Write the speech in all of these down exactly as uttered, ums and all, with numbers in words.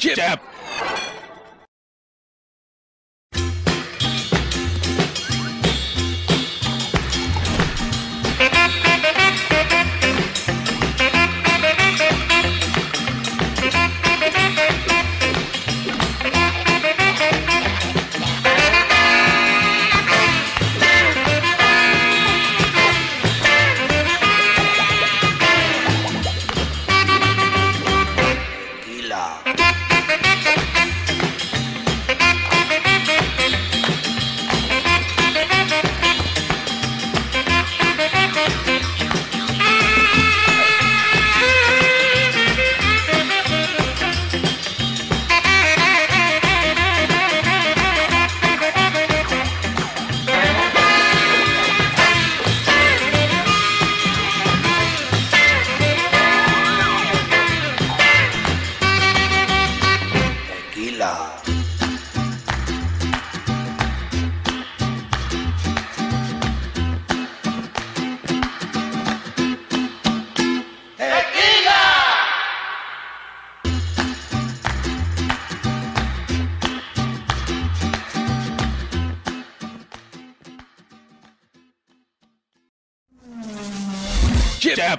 Jab. Jab.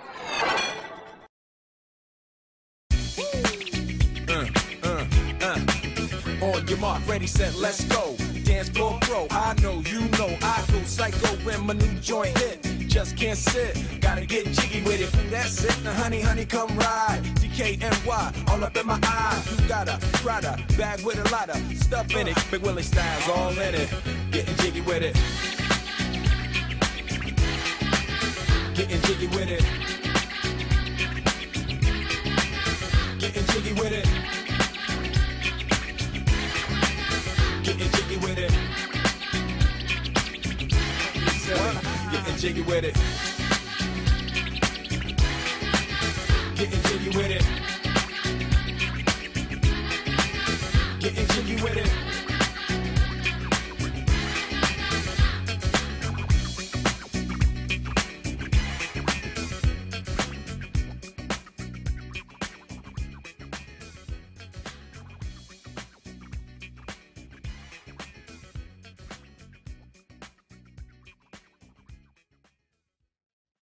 Uh, uh, uh. On your mark, ready, set, let's go. Dance floor pro, I know, you know, I go psycho when my new joint hit. Just can't sit, gotta get jiggy with it. That's it, now honey, honey, come ride. D K N Y, all up in my eye. You got a Prada bag with a lot of stuff in it. Big Willie style's all in it. Getting jiggy with it. Getting jiggy with it. Getting jiggy with it. Getting jiggy with it. Getting jiggy with it. Getting jiggy with it. Getting jiggy with it.